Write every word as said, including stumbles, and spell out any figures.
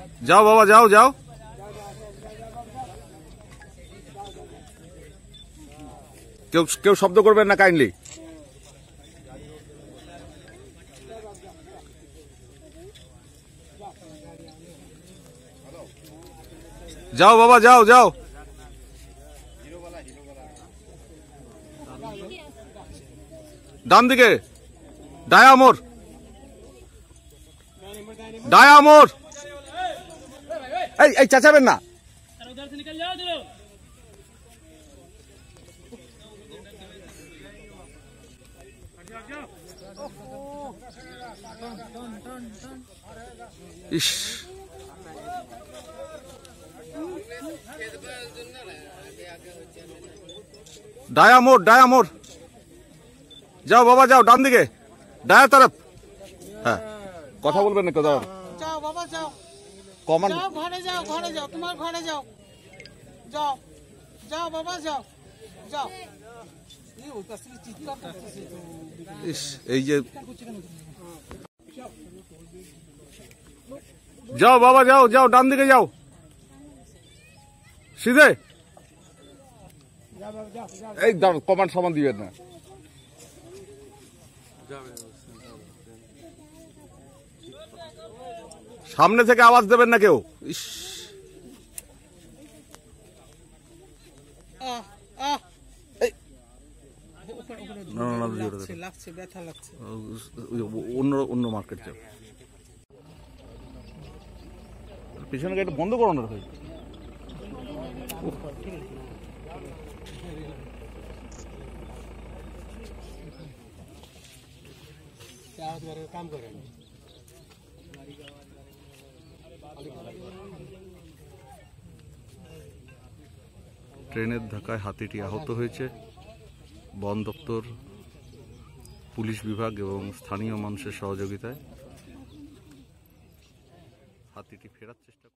যাও বাবা যাও যাও। কেউ কেউ শব্দ করবেন না কাইন্ডলি। যাও বাবা যাও যাও। ডান দিকে ডায়া মোড়, ডায়া মোড়। এই এই চেঁচাবেন না। ইস ডায়া মোড়, ডায়া মোড়। যাও বাবা যাও, ডান দিকে ডায়া তরফ। হ্যাঁ কথা বলবেন না, কথা যাও বাবা যাও, কমান যাও ঘরে যাও, ঘরে যাও, তোমার ঘরে যাও, যাও যাও বাবা যাও যাও। ইস এই যে যাও বাবা যাও যাও, ডান দিকে যাও সিধে। এই দাঁড়ান, কমান্ড সমান দিবেন না। সামনে থেকে আওয়াজ দেবেন না কেউ। ইস আহ আহ এই না না না, লাগছে লাগছে ব্যথা লাগছে। অন্য অন্য মার্কেট যাও। পিছনে গাড়িটা বন্ধ করো না ভাই। কাম করে ট্রেনের ধাক্কায় হাতিটি আহত হয়েছে। বন দপ্তর, পুলিশ বিভাগ এবং স্থানীয় মানুষের সহযোগিতায় হাতিটি ফেরার চেষ্টা